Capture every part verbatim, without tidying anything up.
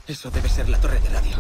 Eso debe ser la torre de radio.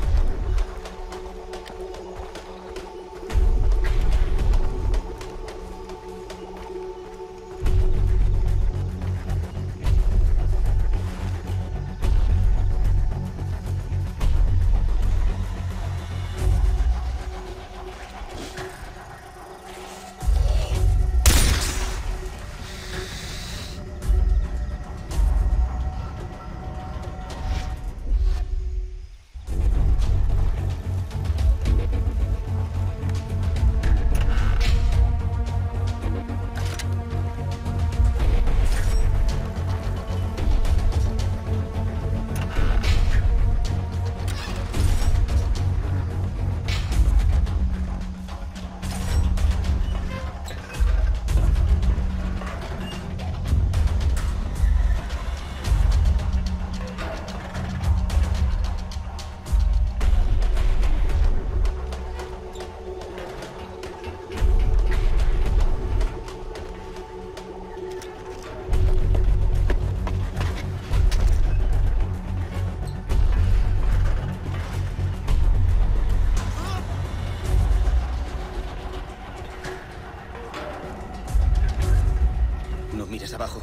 No mires abajo.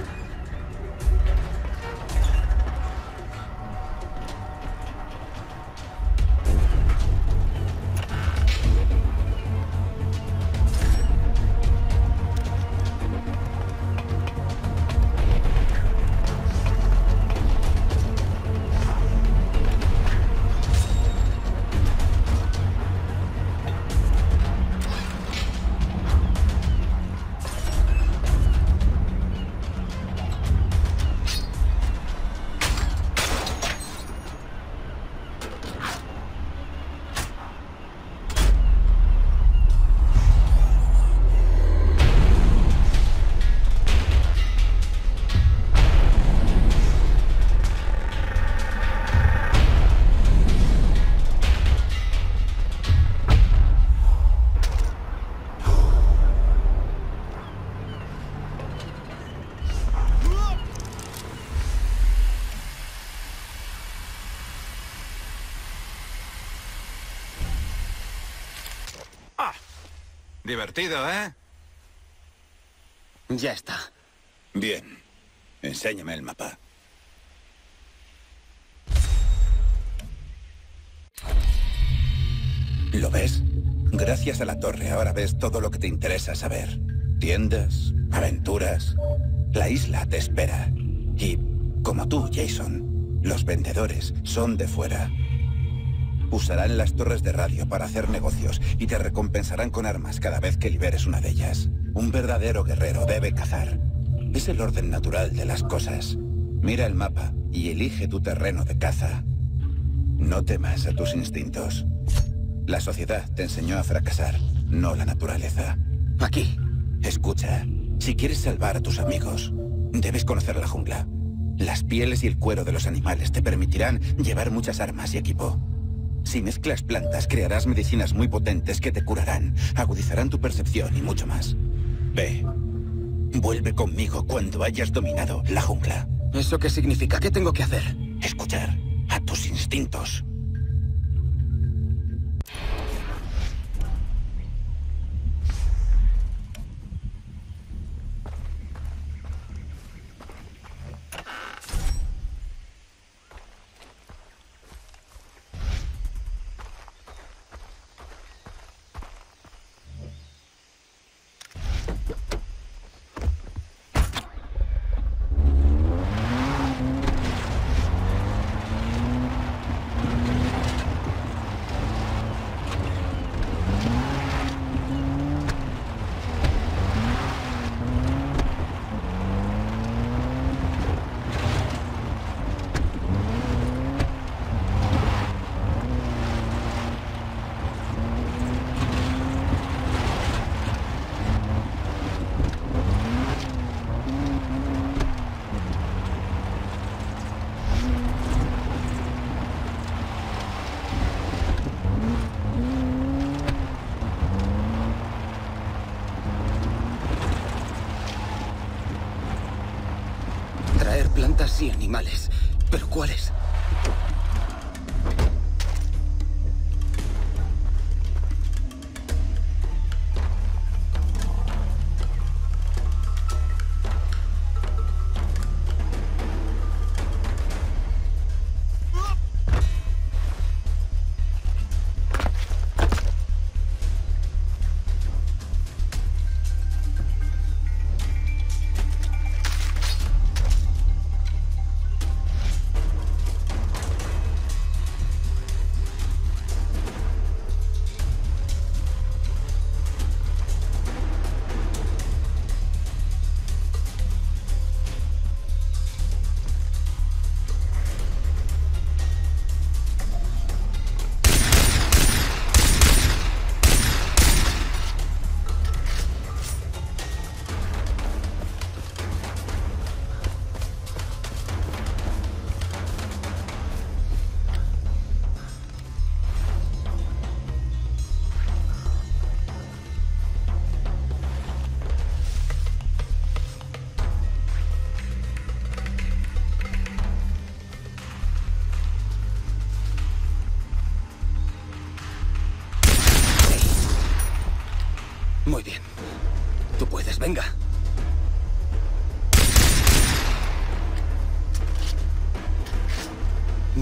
Divertido, ¿eh? Ya está. Bien. Enséñame el mapa. ¿Lo ves? Gracias a la torre ahora ves todo lo que te interesa saber. Tiendas, aventuras... La isla te espera. Y, como tú, Jason, los vendedores son de fuera. Usarán las torres de radio para hacer negocios y te recompensarán con armas cada vez que liberes una de ellas. Un verdadero guerrero debe cazar. Es el orden natural de las cosas. Mira el mapa y elige tu terreno de caza. No temas a tus instintos. La sociedad te enseñó a fracasar, no la naturaleza. Aquí. Escucha, si quieres salvar a tus amigos, debes conocer la jungla. Las pieles y el cuero de los animales te permitirán llevar muchas armas y equipo. Si mezclas plantas, crearás medicinas muy potentes que te curarán, agudizarán tu percepción y mucho más. Ve. Vuelve conmigo cuando hayas dominado la jungla. ¿Eso qué significa? ¿Qué tengo que hacer? Escuchar a tus instintos. Traer plantas y animales. ¿Pero cuáles?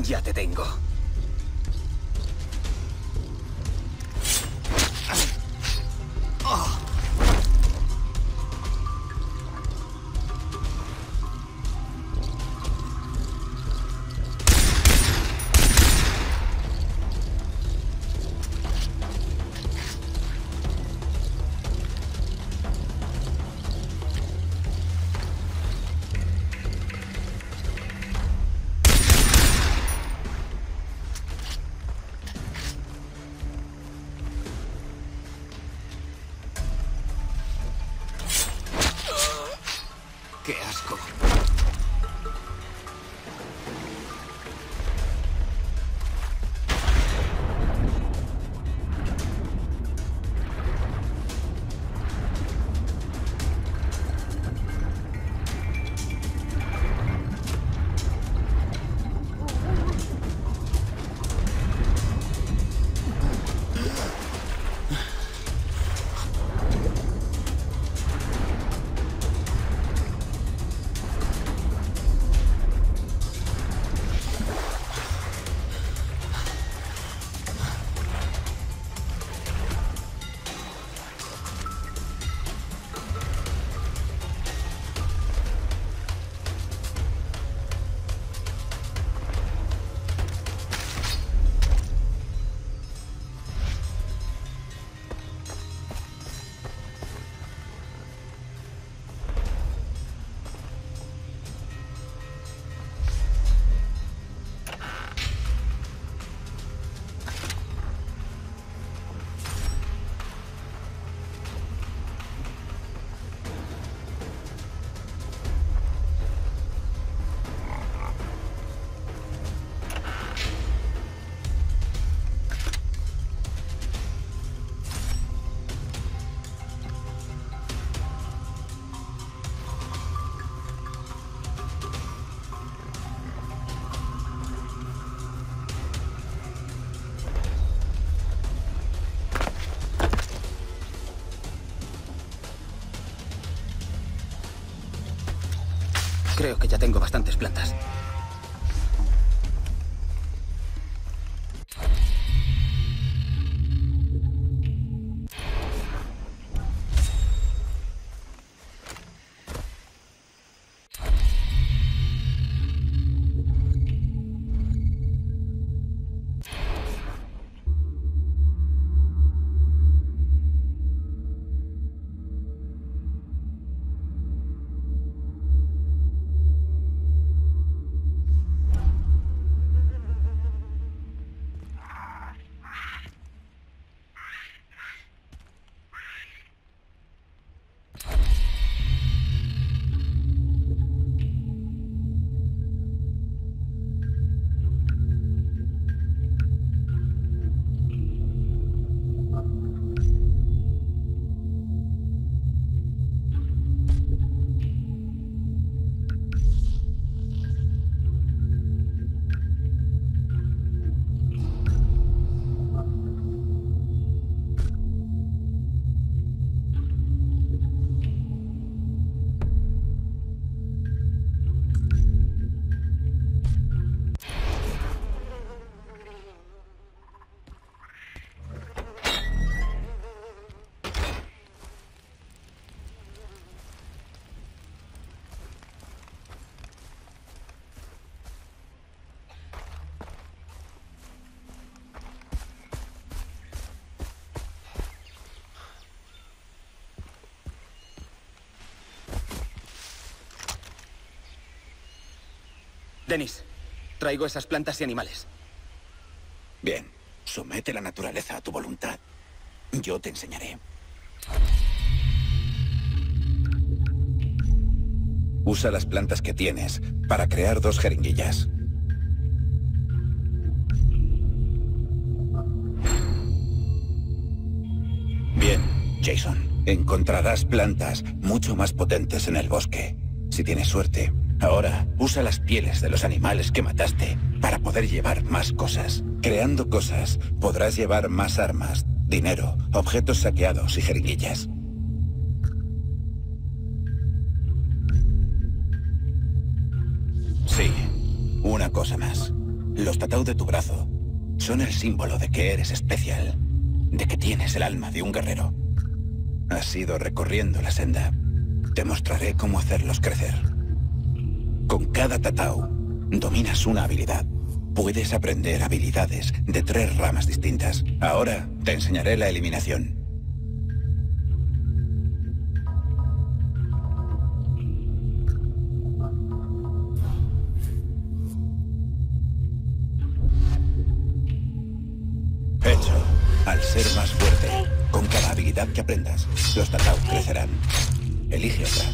Ya te tengo. ¡Qué asco! Creo que ya tengo bastantes plantas. Dennis, traigo esas plantas y animales. Bien, somete la naturaleza a tu voluntad. Yo te enseñaré. Usa las plantas que tienes para crear dos jeringuillas. Bien, Jason. Encontrarás plantas mucho más potentes en el bosque. Si tienes suerte. Ahora, usa las pieles de los animales que mataste para poder llevar más cosas. Creando cosas, podrás llevar más armas, dinero, objetos saqueados y jeringuillas. Sí, una cosa más. Los tatau de tu brazo son el símbolo de que eres especial, de que tienes el alma de un guerrero. Has ido recorriendo la senda. Te mostraré cómo hacerlos crecer. Con cada tatau dominas una habilidad. Puedes aprender habilidades de tres ramas distintas. Ahora te enseñaré la eliminación. Hecho. Al ser más fuerte, con cada habilidad que aprendas, los tatau crecerán. Elige otra.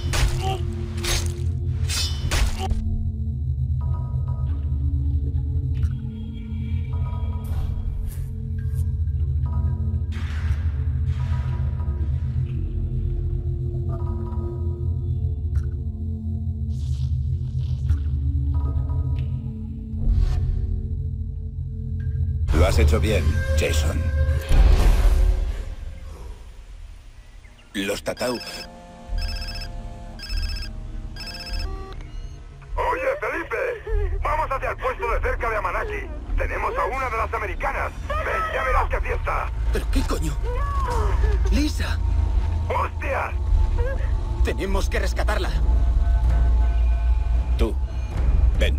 Lo has hecho bien, Jason. Los tatau... Oye, Felipe, vamos hacia el puesto de cerca de Amanaki. Tenemos a una de las americanas. Ven, ya verás qué fiesta. ¿Pero qué coño? ¡Lisa! ¡Hostias! Tenemos que rescatarla. Tú, ven.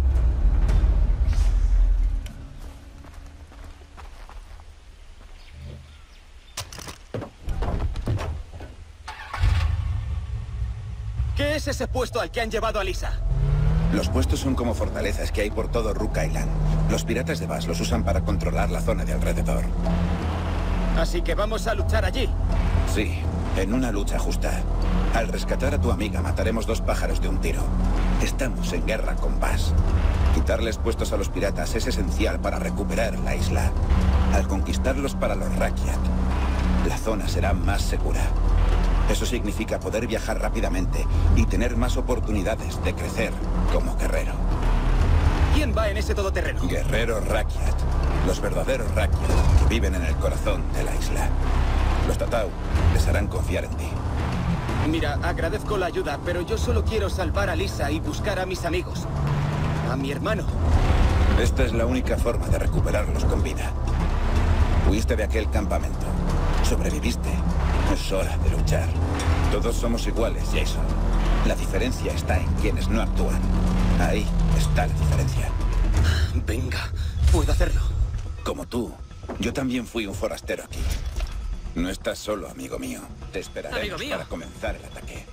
¿Qué es ese puesto al que han llevado a Lisa? Los puestos son como fortalezas que hay por todo Rook Island. Los piratas de Bass los usan para controlar la zona de alrededor. Así que vamos a luchar allí. Sí, en una lucha justa. Al rescatar a tu amiga mataremos dos pájaros de un tiro. Estamos en guerra con Bass. Quitarles puestos a los piratas es esencial para recuperar la isla. Al conquistarlos para los Rakyat, la zona será más segura. Eso significa poder viajar rápidamente y tener más oportunidades de crecer como guerrero. ¿Quién va en ese todoterreno? Guerreros Rakyat. Los verdaderos Rakyat que viven en el corazón de la isla. Los tatau les harán confiar en ti. Mira, agradezco la ayuda, pero yo solo quiero salvar a Lisa y buscar a mis amigos. A mi hermano. Esta es la única forma de recuperarlos con vida. Huiste de aquel campamento. Sobreviviste. Es hora de luchar. Todos somos iguales, Jason. La diferencia está en quienes no actúan. Ahí está la diferencia. Venga, puedo hacerlo. Como tú, yo también fui un forastero aquí. No estás solo, amigo mío. Te esperaremos Amigo mío. para comenzar el ataque.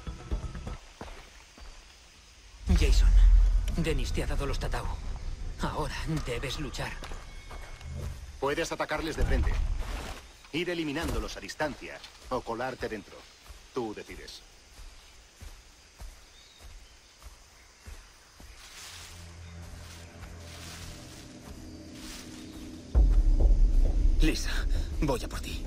Jason, Dennis te ha dado los tatau. Ahora debes luchar. Puedes atacarles de frente, ir eliminándolos a distancia o colarte dentro. Tú decides. Lisa, voy a por ti.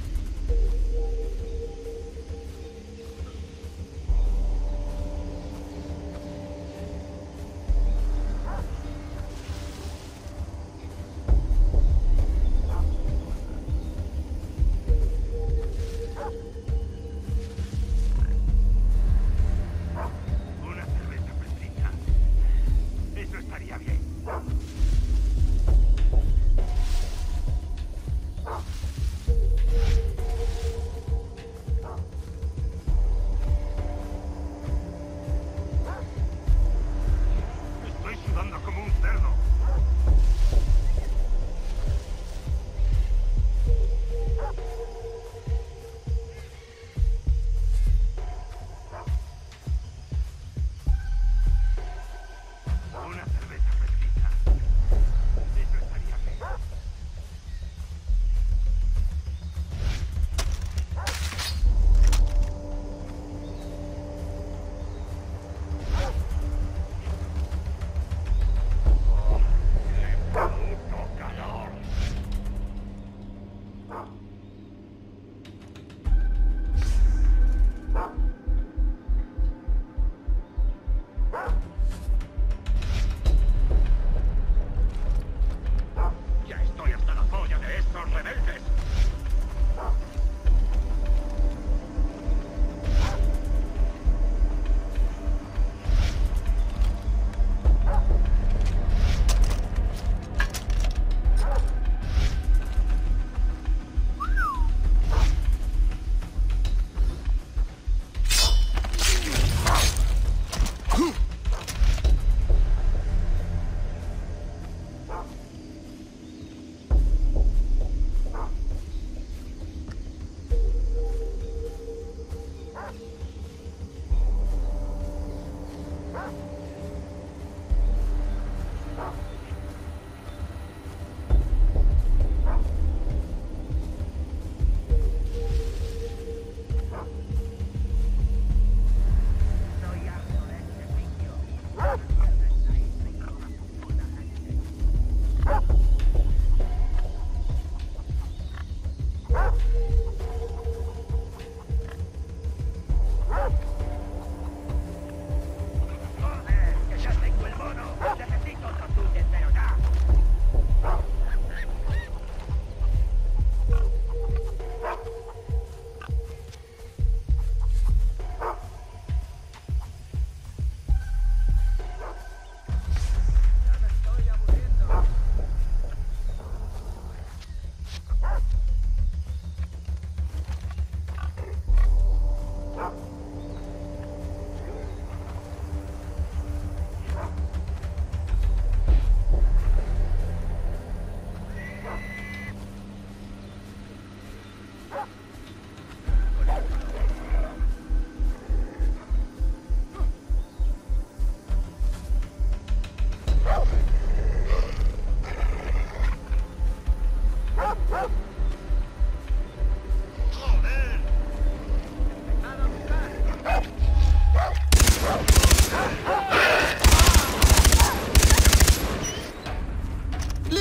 Una cerveza fresquita. Eso estaría bien.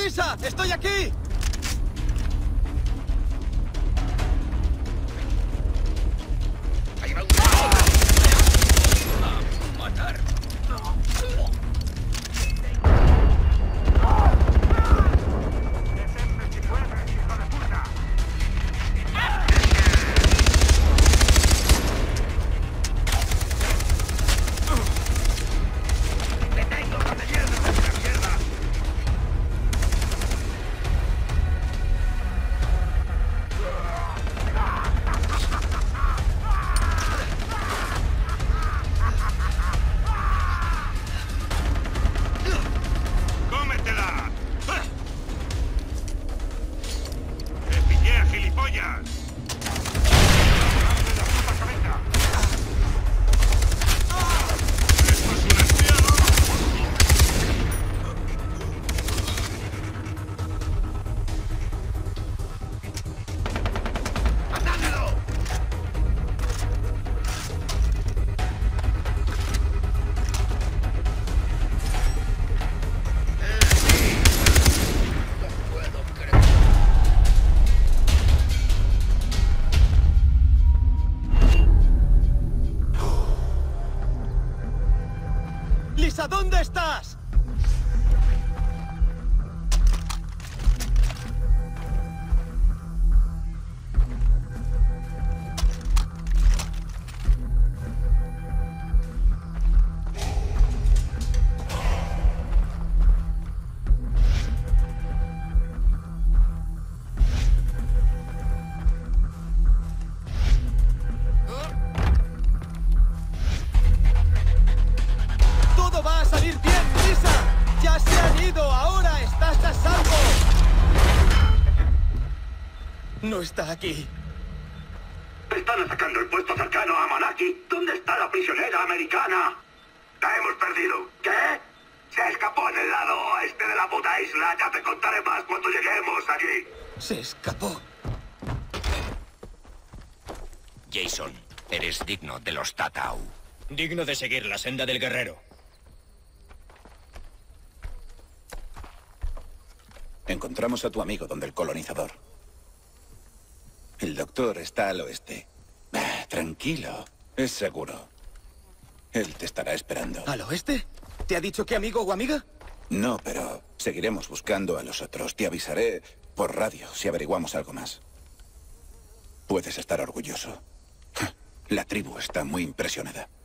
¡Lisa! ¡Estoy aquí! Ahí va un... ¡A matar! ¡Lisa, ¿dónde estás? ¡Todo va a salir bien, Lisa! ¡Ya se han ido! ¡Ahora estás a salvo! No está aquí. Están atacando el puesto cercano a Manaki. ¿Dónde está la prisionera americana? La hemos perdido. ¿Qué? Se escapó en el lado oeste de la puta isla. Ya te contaré más cuando lleguemos allí. Se escapó. Jason, eres digno de los Tatau. Digno de seguir la senda del guerrero. Encontramos a tu amigo donde el colonizador. El doctor está al oeste. Ah, tranquilo, es seguro. Él te estará esperando. ¿Al oeste? ¿Te ha dicho qué amigo o amiga? No, pero seguiremos buscando a los otros. Te avisaré por radio si averiguamos algo más. Puedes estar orgulloso. La tribu está muy impresionada.